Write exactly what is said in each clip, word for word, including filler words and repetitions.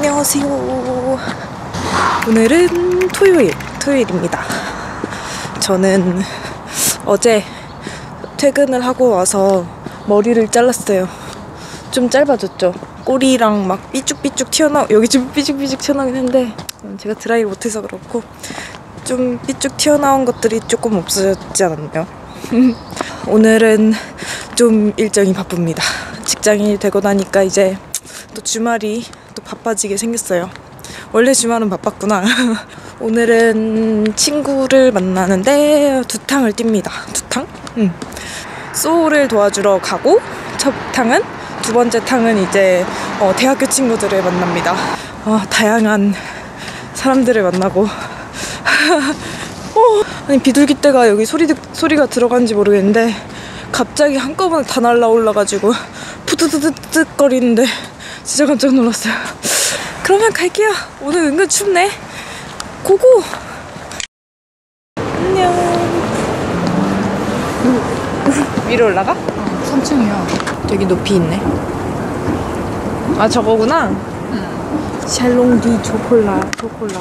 안녕하세요. 오늘은 토요일, 토요일입니다. 저는 어제 퇴근을 하고 와서 머리를 잘랐어요. 좀 짧아졌죠? 꼬리랑 막 삐죽삐죽 튀어나오, 여기 좀 삐죽삐죽 튀어나오긴 했는데 제가 드라이를 못해서 그렇고 좀 삐쭉 튀어나온 것들이 조금 없어졌지 않았나요? 오늘은 좀 일정이 바쁩니다. 직장인이 되고 나니까 이제 또 주말이 또 바빠지게 생겼어요. 원래 주말은 바빴구나. 오늘은 친구를 만나는데 두 탕을 띱니다. 두 탕? 응. 소울을 도와주러 가고 첫 탕은, 두 번째 탕은 이제 어, 대학교 친구들을 만납니다. 어, 다양한 사람들을 만나고 어, 아니 비둘기떼가 여기 소리, 소리가 들어간지 모르겠는데 갑자기 한꺼번에 다 날라올라가지고 푸드드드득 거리는데 진짜 깜짝 놀랐어요. 그러면 갈게요. 오늘 은근 춥네. 고고! 안녕. 위로 올라가? 어, 삼 층이야. 저기 높이 있네. 아 저거구나? 응. 샬롱 디 초콜라 초콜라.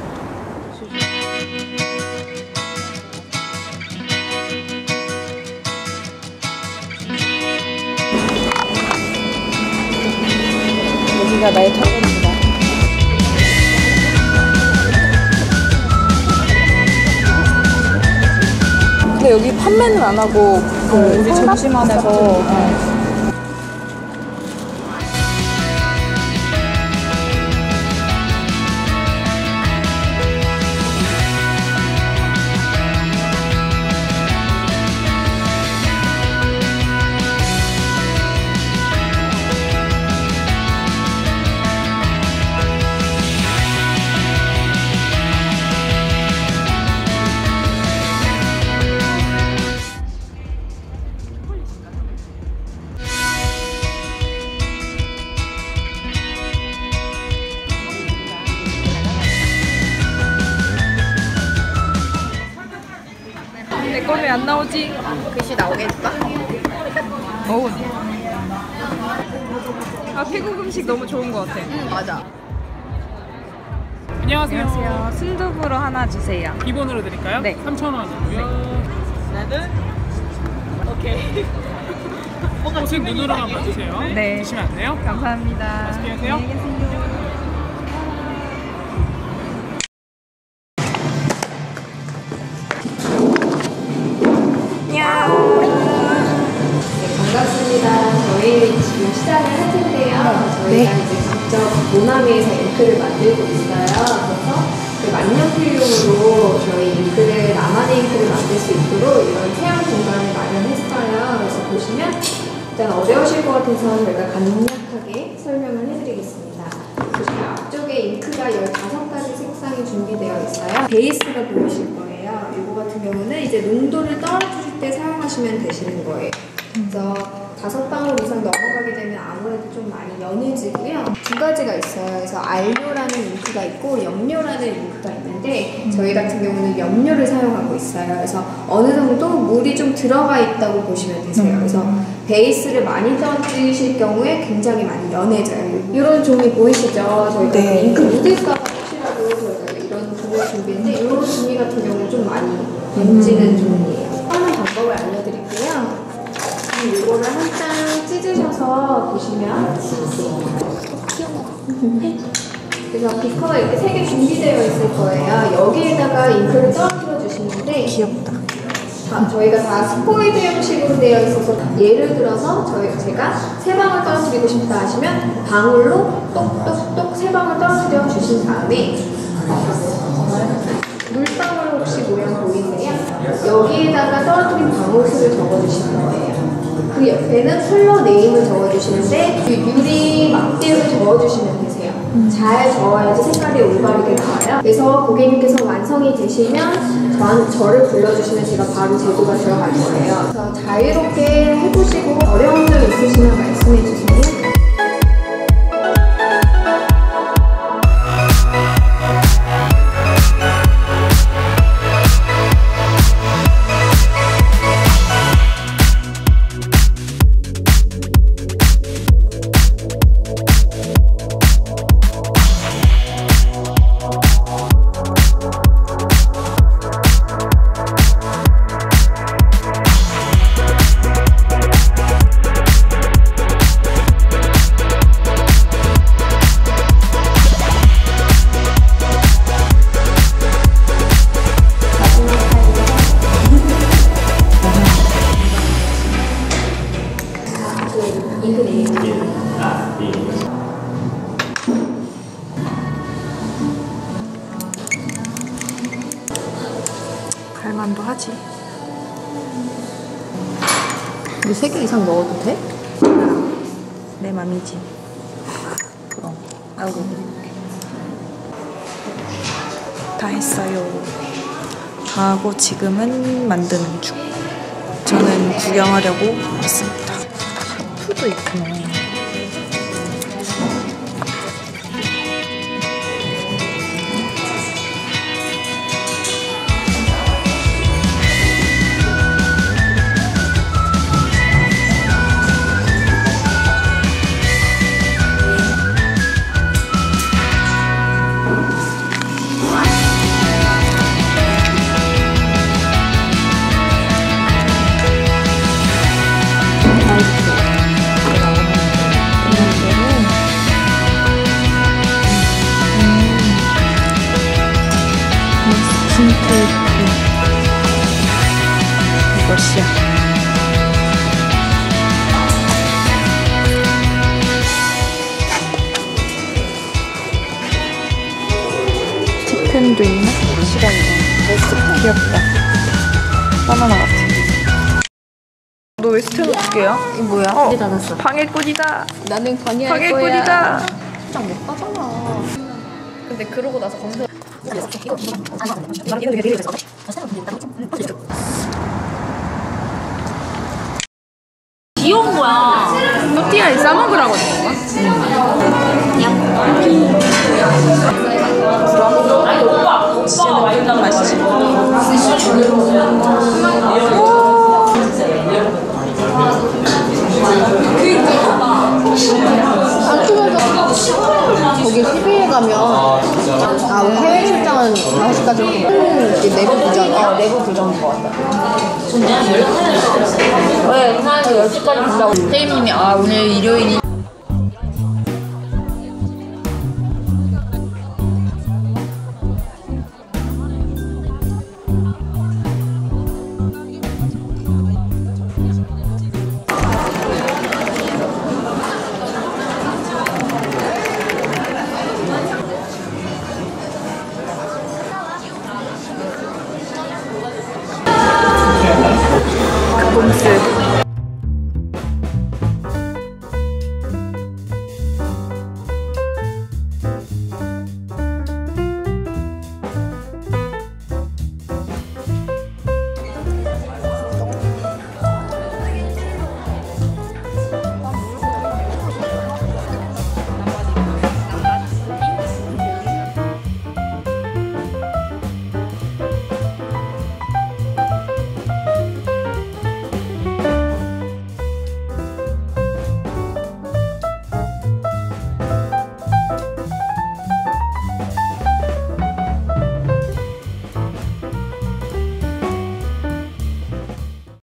여기가 나의 탑입니다. 근데 여기 판매는 안 하고 그 어, 우리 상가? 점심하면서 어. 내 거는 안 나오지? 글씨 나오겠다. 어우. 아, 태국 음식 너무 좋은 것 같아. 응, 맞아. 안녕하세요. 안녕하세요. 순두부로 하나 주세요. 기본으로 드릴까요? 네. 삼천 원이고요. 나는 오케이. 혹시 눈으로만 봐주세요. 네. 드시면 안 돼요? 감사합니다. 맛있게 드세요. 안녕히 계세요. 반갑습니다. 저희 지금 시작을 할 텐데요. 저희가 네. 이제 직접 모나미에서 잉크를 만들고 있어요. 그래서 그 만년필용으로 저희 잉크를, 나만의 잉크를 만들 수 있도록 이런 체험 공간을 마련했어요. 그래서 보시면 일단 어려우실 것 같아서 저희가 간략하게 설명을 해드리겠습니다. 보시면 앞쪽에 잉크가 열다섯 가지 색상이 준비되어 있어요. 베이스가 보이실 거예요. 이거 같은 경우는 이제 농도를 떨어뜨릴 때 사용하시면 되시는 거예요. 그래서 다섯 방울 이상 넘어가게 되면 아무래도 좀 많이 연해지고요. 두 가지가 있어요. 그래서 알료라는 잉크가 있고 염료라는 잉크가 있는데 저희 같은 경우는 염료를 사용하고 있어요. 그래서 어느 정도 물이 좀 들어가 있다고 보시면 되세요. 그래서 베이스를 많이 떨어뜨리실 경우에 굉장히 많이 연해져요. 이런 종이 보이시죠? 저희가 네. 잉크 묻을까 봐 혹시라도 저희가 이런 종을 준비했는데 이런 종이 같은 경우는 좀 많이 번지는 종이에요. 하는 방법을 알려드릴게요. 이거를 한 장 찢으셔서 보시면 그래서 비커가 이렇게 세 개 준비되어 있을 거예요. 여기에다가 잉크를 떨어뜨려 주시는데 귀엽다. 다, 저희가 다 스포이드 형식으로 되어 있어서 예를 들어서 저희, 제가 세 방울 떨어뜨리고 싶다 하시면 방울로 똑똑똑 세 방울 떨어뜨려 주신 다음에 물방울 혹시 모양 보이세요? 여기에다가 떨어뜨린 방울수를 적어주시는 거예요. 그 옆에는 컬러 네임을 적어주시는데 그 유리 막대로 적어주시면 되세요. 잘 저어야지 색깔이 올바르게 나와요. 그래서 고객님께서 완성이 되시면 저, 저를 불러주시면 제가 바로 제조가 들어갈 거예요. 그래서 자유롭게 해보시고 어려운 점 있으시면 말씀해주세요. 먹어야지. 이거 세 개 이상 넣어도 돼? 내 맘이지. 그럼. 아이고. 다 했어요. 하고 지금은 만드는 중. 저는 구경하려고 왔습니다. 풀도 있구나. 스킨테이프 이것이야. 스티펜도 있나? 싫어 이거. 귀엽다. 바나나 같아. 너 왜 스텐 어떻게 해요? 이거 뭐야? 어, 이제 닫았어. 방해꾼이다. 나는 관여할 거야. 방해꾼이다. 짱 못 가잖아. 근데 그러고 나서 검색. 귀여운 거야. 또띠아에 싸먹으라고 하는 건가? 진짜 맛있지. 거기 시비에 가면 아 해외 출장은 다섯 시까지 이렇게 내부 부장 내부 부장 거 같다. 왜 사람이 열 시까지 간다고? 선생님이 아 오늘 일요일이